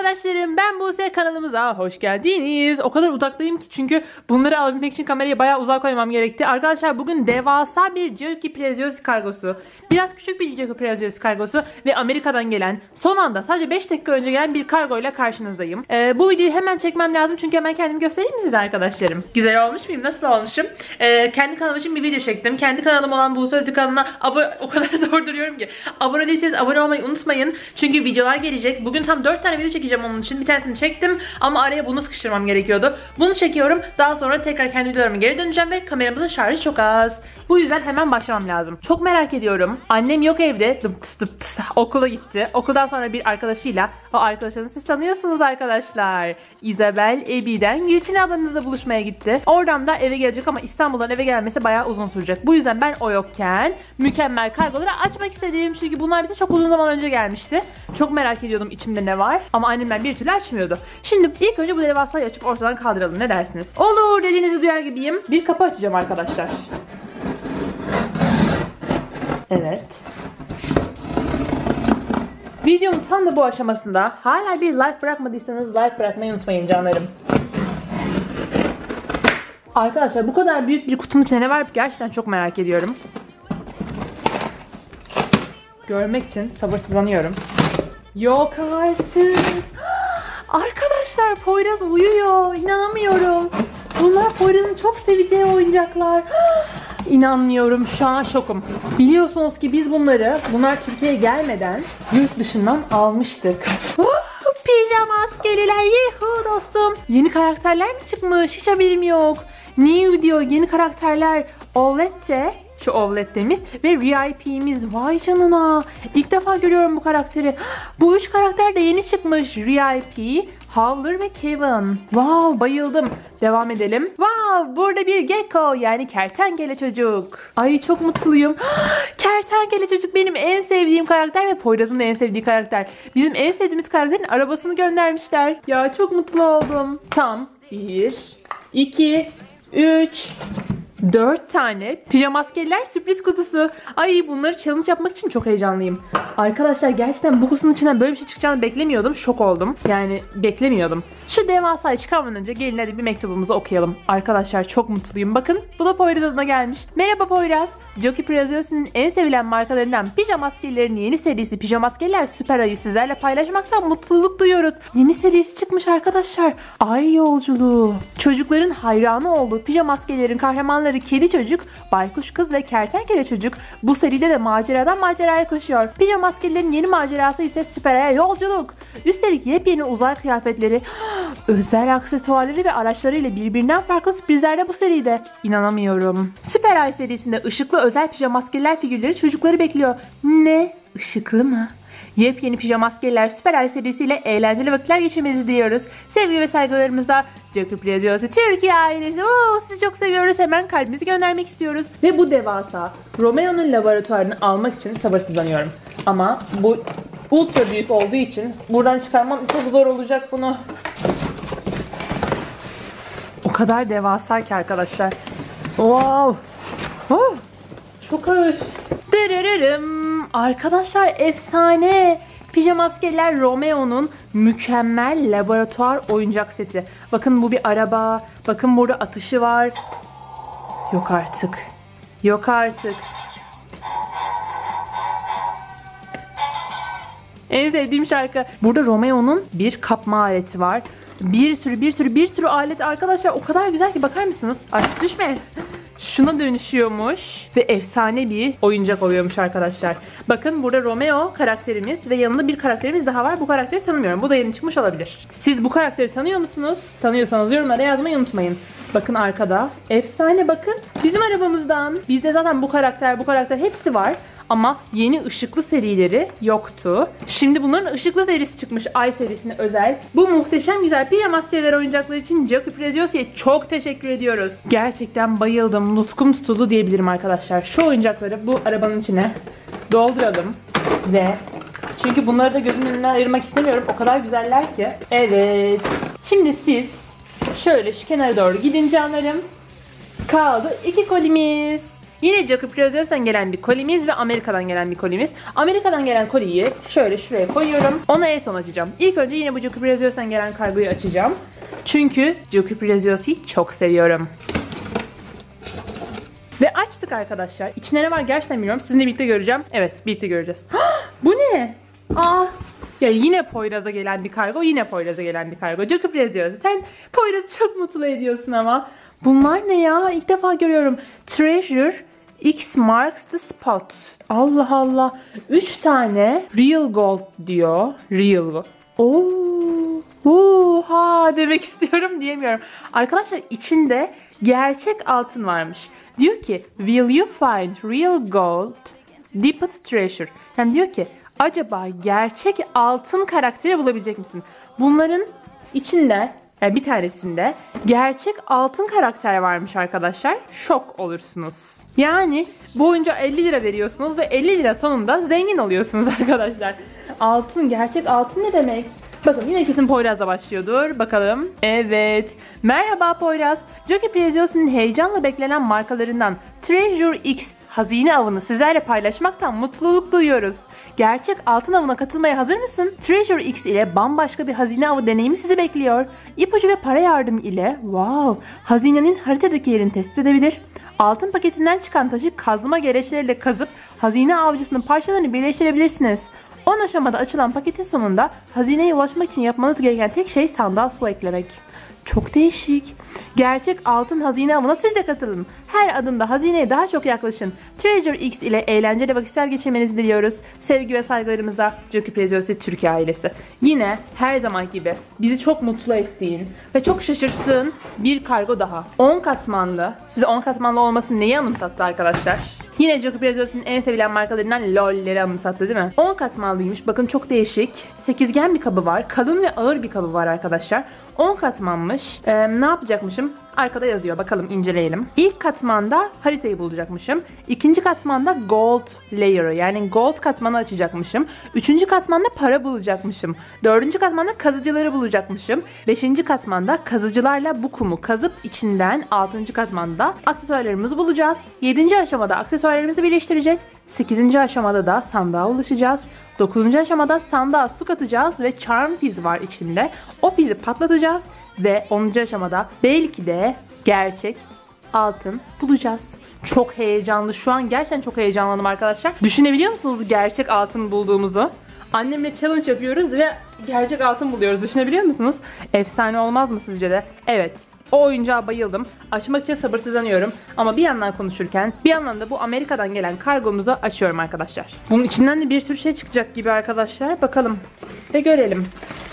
arkadaşlarım, ben Buse, kanalımıza hoş geldiniz. O kadar uzaktayım ki çünkü bunları alabilmek için kamerayı bayağı uzağa koymam gerekti. Arkadaşlar bugün devasa bir Geoki Preziosi kargosu, biraz küçük bir Geoki Preziosi kargosu ve Amerika'dan gelen, son anda sadece 5 dakika önce gelen bir kargoyla karşınızdayım. Bu videoyu hemen çekmem lazım çünkü hemen kendimi göstereyim mi size arkadaşlarım? Güzel olmuş muyum? Nasıl olmuşum? Kendi kanalım için bir video çektim. Kendi kanalım olan Buse Özlü kanalına o kadar zor duruyorum ki. Abone değilseniz abone olmayı unutmayın. Çünkü videolar gelecek. Bugün tam 4 tane video çekeceğim onun için. Bir tanesini çektim ama araya bunu sıkıştırmam gerekiyordu. Bunu çekiyorum. Daha sonra tekrar kendi videolarıma geri döneceğim ve kameramızın şarjı çok az. Bu yüzden hemen başlamam lazım. Çok merak ediyorum. Annem yok evde. Okula gitti. Okuldan sonra bir arkadaşıyla, o arkadaşını siz tanıyorsunuz arkadaşlar. Isabel Ebi'den Gülçin ablanızla buluşmaya gitti. Oradan da eve gelecek ama İstanbul'dan eve gelmesi bayağı uzun sürecek. Bu yüzden ben o yokken mükemmel kargoları açmak istedim. Çünkü bunlar bize çok uzun zaman önce gelmişti. Çok merak ediyordum içimde ne var. Ama annemden bir türlü açmıyordu. Şimdi ilk önce bu devasayı açıp ortadan kaldıralım. Ne dersiniz? Olur, dediğinizi duyar gibiyim. Bir kapı açacağım arkadaşlar. Evet. Videonun tam da bu aşamasında hala bir like bırakmadıysanız like bırakmayı unutmayın canlarım. Arkadaşlar bu kadar büyük bir kutunun içinde ne var gerçekten çok merak ediyorum. Görmek için sabırsızlanıyorum. Yok artık. Arkadaşlar Poyraz uyuyor. İnanamıyorum. Bunlar Poyraz'ın çok seveceği oyuncaklar. İnanmıyorum, şu an şokum. Biliyorsunuz ki biz bunlar Türkiye'ye gelmeden yurt dışından almıştık. Pijama askeriler, yuhu dostum. Yeni karakterler mi çıkmış? Hiç haberim yok. New diyor, yeni karakterler. Olette, şu Olette'miz ve RIP'miz. Vay canına. İlk defa görüyorum bu karakteri. Bu 3 karakter de yeni çıkmış. RIP, Howler ve Kevin. Wow, bayıldım. Devam edelim. Wow, burada bir gecko, yani kertenkele çocuk. Ay çok mutluyum. Kertenkele çocuk benim en sevdiğim karakter ve Poyraz'ın da en sevdiği karakter. Bizim en sevdiğimiz karakterin arabasını göndermişler. Ya çok mutlu oldum. Tam 1, 2, 3, 4 tane pijama askerler sürpriz kutusu. Ay bunları challenge yapmak için çok heyecanlıyım. Arkadaşlar gerçekten bu kutunun içinden böyle bir şey çıkacağını beklemiyordum. Şok oldum. Yani beklemiyordum. Şu devasayı çıkarmadan önce gelin hadi bir mektubumuzu okuyalım. Arkadaşlar çok mutluyum. Bakın bu da Poyraz adına gelmiş. Merhaba Poyraz. Geoki Preziosi'nin en sevilen markalarından pijama askerlerin yeni serisi Pijama Askerler Süper Ay'ı sizlerle paylaşmaktan mutluluk duyuyoruz. Yeni serisi çıkmış arkadaşlar. Ay yolculuğu. Çocukların hayranı olduğu pijama askerlerin kahramanları Kedi Çocuk, Baykuş Kız ve Kertenkele Çocuk bu seride de maceradan maceraya koşuyor. Pijama askerlerin yeni macerası ise Süper Ay'a yolculuk. Üstelik yepyeni uzay kıyafetleri, özel aksesuarları ve araçlarıyla birbirinden farklı sürprizler de bu seride. İnanamıyorum. Süper Ay serisinde ışıklı özel pijama askerler figürleri çocukları bekliyor. Ne? Işıklı mı? Yepyeni pijama askerler Süper Ay serisiyle eğlenceli vakitler geçirmenizi diliyoruz. Sevgi ve saygılarımızla Geoki Preziosi Türkiye ailesi. Sizi çok seviyoruz. Hemen kalbimizi göndermek istiyoruz. Ve bu devasa Romeo'nun laboratuvarını almak için sabırsızlanıyorum. Ama bu ultra büyük olduğu için buradan çıkarmam çok zor olacak bunu. O kadar devasa ki arkadaşlar. Wow. Çok ağır. Dırırırım. Arkadaşlar efsane. Pijama askerler Romeo'nun mükemmel laboratuvar oyuncak seti. Bakın bu bir araba. Bakın burada atışı var. Yok artık. Yok artık. En sevdiğim şarkı. Burada Romeo'nun bir kapma aleti var. Bir sürü alet arkadaşlar. O kadar güzel ki bakar mısınız? Artık düşme. Şuna dönüşüyormuş ve efsane bir oyuncak oluyormuş arkadaşlar. Bakın burada Romeo karakterimiz ve yanında bir karakterimiz daha var. Bu karakteri tanımıyorum. Bu da yeni çıkmış olabilir. Siz bu karakteri tanıyor musunuz? Tanıyorsanız yorumlara yazmayı unutmayın. Bakın arkada. Efsane bakın. Bizim arabamızdan. Bizde zaten bu karakter hepsi var. Ama yeni ışıklı serileri yoktu. Şimdi bunların ışıklı serisi çıkmış, Ay serisine özel. Bu muhteşem güzel pijama askerler oyuncakları için Geoki Preziosi'ye çok teşekkür ediyoruz. Gerçekten bayıldım. Nutkum tutuldu diyebilirim arkadaşlar. Şu oyuncakları bu arabanın içine dolduralım. Ve çünkü bunları da gözümün önünden ayırmak istemiyorum. O kadar güzeller ki. Evet. Şimdi siz şöyle şu kenara doğru gidin canlarım. Kaldı 2 kolimiz. Yine Jacob Plazars'tan gelen bir kolimiz ve Amerika'dan gelen bir kolimiz. Amerika'dan gelen koliyi şöyle şuraya koyuyorum. Onu en son açacağım. İlk önce yine bu Jacob Plazars'tan gelen kargoyu açacağım. Çünkü Jacob Plazars'ı çok seviyorum. Ve açtık arkadaşlar. İçinde ne var gerçekten bilmiyorum. Sizinle birlikte göreceğim. Evet, birlikte göreceğiz. Bu ne? Ya yine Poyraz'a gelen bir kargo. Yine Poyraz'a gelen bir kargo. Jacob Plazars. Sen Poyraz'ı çok mutlu ediyorsun ama. Bunlar ne ya? İlk defa görüyorum. Treasure X marks the spot. Allah Allah. 3 tane real gold diyor. Real gold. Oha demek istiyorum diyemiyorum. Arkadaşlar içinde gerçek altın varmış. Diyor ki will you find real gold deeped treasure. Yani diyor ki acaba gerçek altın karakteri bulabilecek misin? Bunların içinde bir tanesinde gerçek altın karakter varmış arkadaşlar. Şok olursunuz. Yani bu oyuncağa 50 lira veriyorsunuz ve 50 lira sonunda zengin oluyorsunuz arkadaşlar. Altın, gerçek altın ne demek? Bakın yine kesin Poyraz'la başlıyordur. Bakalım. Evet. Merhaba Poyraz. Jacob Plazars'ın heyecanla beklenen markalarından Treasure X hazine avını sizlerle paylaşmaktan mutluluk duyuyoruz. Gerçek altın avına katılmaya hazır mısın? Treasure X ile bambaşka bir hazine avı deneyimi sizi bekliyor. İpucu ve para yardımı ile hazinenin haritadaki yerini tespit edebilir. Altın paketinden çıkan taşı kazma gereçleriyle kazıp hazine avcısının parçalarını birleştirebilirsiniz. 10 aşamada açılan paketin sonunda hazineye ulaşmak için yapmanız gereken tek şey sandığa su eklemek. Çok değişik. Gerçek altın hazine avına siz de katılın. Her adımda hazineye daha çok yaklaşın. Treasure X ile eğlenceli vakitler geçirmenizi diliyoruz. Sevgi ve saygılarımızla Jacob Plazars'ı Türkiye ailesi. Yine her zaman gibi bizi çok mutlu ettiğin ve çok şaşırttığın bir kargo daha. 10 katmanlı. Size 10 katmanlı olması neyi anımsattı arkadaşlar? Yine Jacob Plazars'ın en sevilen markalarından LOL'leri anımsattı değil mi? 10 katmanlıymış. Bakın çok değişik. Sekizgen bir kabı var. Kalın ve ağır bir kabı var arkadaşlar. 10 katmanmış. Ne yapacakmışım? Arkada yazıyor. Bakalım inceleyelim. İlk katmanda haritayı bulacakmışım. İkinci katmanda gold layer'ı yani gold katmanı açacakmışım. Üçüncü katmanda para bulacakmışım. Dördüncü katmanda kazıcıları bulacakmışım. Beşinci katmanda kazıcılarla bu kumu kazıp içinden altıncı katmanda aksesuarlarımızı bulacağız. Yedinci aşamada aksesuarlarımızı birleştireceğiz. Sekizinci aşamada da sandığa ulaşacağız. 9. aşamada sandığa su katacağız ve charm fiz var içinde. O fizi patlatacağız ve 10. aşamada belki de gerçek altın bulacağız. Çok heyecanlı. Şu an gerçekten çok heyecanlandım arkadaşlar. Düşünebiliyor musunuz gerçek altın bulduğumuzu? Annemle challenge yapıyoruz ve gerçek altın buluyoruz. Düşünebiliyor musunuz? Efsane olmaz mı sizce de? Evet. O oyuncağa bayıldım. Açmak için sabırsızlanıyorum. Ama bir yandan konuşurken bir yandan da bu Amerika'dan gelen kargomuzu açıyorum arkadaşlar. Bunun içinden de bir sürü şey çıkacak gibi arkadaşlar. Bakalım ve görelim.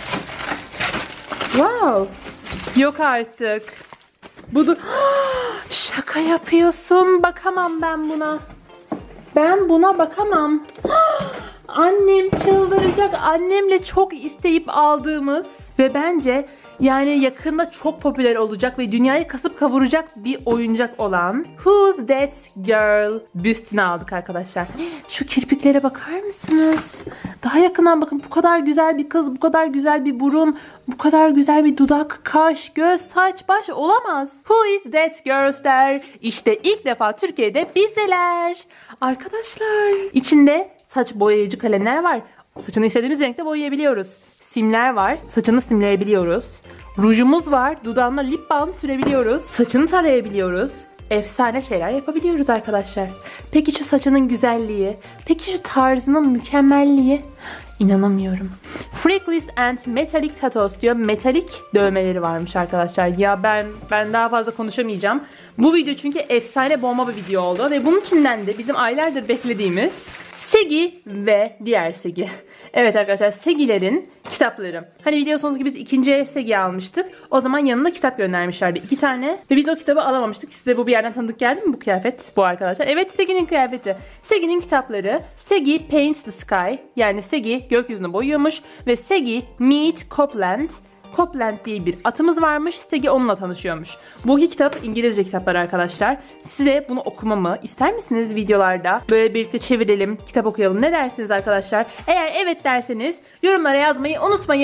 Wow. Yok artık. Budur. Şaka yapıyorsun. Bakamam ben buna. Ben buna bakamam. Annem çıldıracak. Annemle çok isteyip aldığımız ve bence yani yakında çok popüler olacak ve dünyayı kasıp kavuracak bir oyuncak olan Who's That Girl büstünü aldık arkadaşlar. Şu kirpiklere bakar mısınız? Daha yakından bakın. Bu kadar güzel bir kız, bu kadar güzel bir burun, bu kadar güzel bir dudak, kaş, göz, saç, baş olamaz. Who is that girl der? İşte ilk defa Türkiye'de bizdeler. Arkadaşlar içinde saç boyayıcı kalemler var. Saçını istediğimiz renkte boyayabiliyoruz. Simler var. Saçını simleyebiliyoruz. Rujumuz var. Dudağına lip balm sürebiliyoruz. Saçını tarayabiliyoruz. Efsane şeyler yapabiliyoruz arkadaşlar. Peki şu saçının güzelliği? Peki şu tarzının mükemmelliği? İnanamıyorum. Freckles and Metallic Tattoos diyor. Metalik dövmeleri varmış arkadaşlar. Ya ben daha fazla konuşamayacağım. Bu video çünkü efsane bomba bir video oldu. Ve bunun içinden de bizim aylardır beklediğimiz Segi ve diğer Segi. Evet arkadaşlar Segi'lerin kitapları. Hani biliyorsunuz ki biz ikinci el Segi almıştık. O zaman yanına kitap göndermişlerdi 2 tane. Ve biz o kitabı alamamıştık. Size bu bir yerden tanıdık geldi mi bu kıyafet? Bu arkadaşlar. Evet Segi'nin kıyafeti. Segi'nin kitapları. Segi Paints the Sky. Yani Segi gökyüzünü boyuyormuş. Ve Segi Meet Copland. Copland diye bir atımız varmış. Segi onunla tanışıyormuş. Bu iki kitap İngilizce kitaplar arkadaşlar. Size bunu okumamı ister misiniz videolarda? Böyle birlikte çevirelim, kitap okuyalım. Ne dersiniz arkadaşlar? Eğer evet derseniz yorumlara yazmayı unutmayın.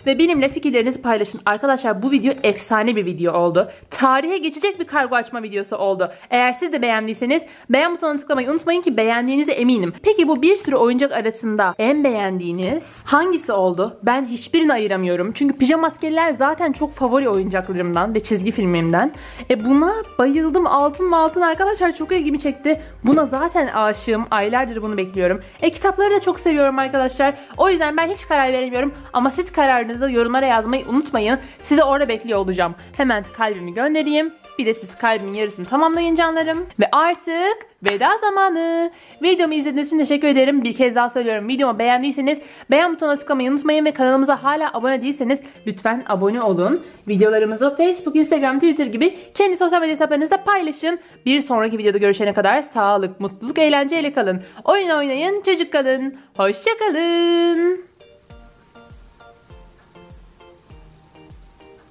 ve benimle fikirlerinizi paylaşın. Arkadaşlar bu video efsane bir video oldu. Tarihe geçecek bir kargo açma videosu oldu. Eğer siz de beğendiyseniz beğen butonuna tıklamayı unutmayın ki beğendiğinize eminim. Peki bu bir sürü oyuncak arasında en beğendiğiniz hangisi oldu? Ben hiçbirini ayıramıyorum. Çünkü pijamaskeliler zaten çok favori oyuncaklarımdan ve çizgi filmimden. Buna bayıldım. Altın arkadaşlar çok ilgimi çekti. Buna zaten aşığım. Aylardır bunu bekliyorum. Kitapları da çok seviyorum arkadaşlar. O yüzden ben hiç karar veremiyorum. Ama siz kararınızı yorumlara yazmayı unutmayın. Sizi orada bekliyor olacağım. Hemen kalbimi göndereyim. Bir de siz kalbimin yarısını tamamlayın canlarım. Ve artık veda zamanı. Videomu izlediğiniz için teşekkür ederim. Bir kez daha söylüyorum. Videomu beğendiyseniz beğen butonuna tıklamayı unutmayın ve kanalımıza hala abone değilseniz lütfen abone olun. Videolarımızı Facebook, Instagram, Twitter gibi kendi sosyal medya hesaplarınızda paylaşın. Bir sonraki videoda görüşene kadar sağlık, mutluluk, eğlenceyle kalın. Oyun oynayın, çocuk kalın. Hoşça kalın.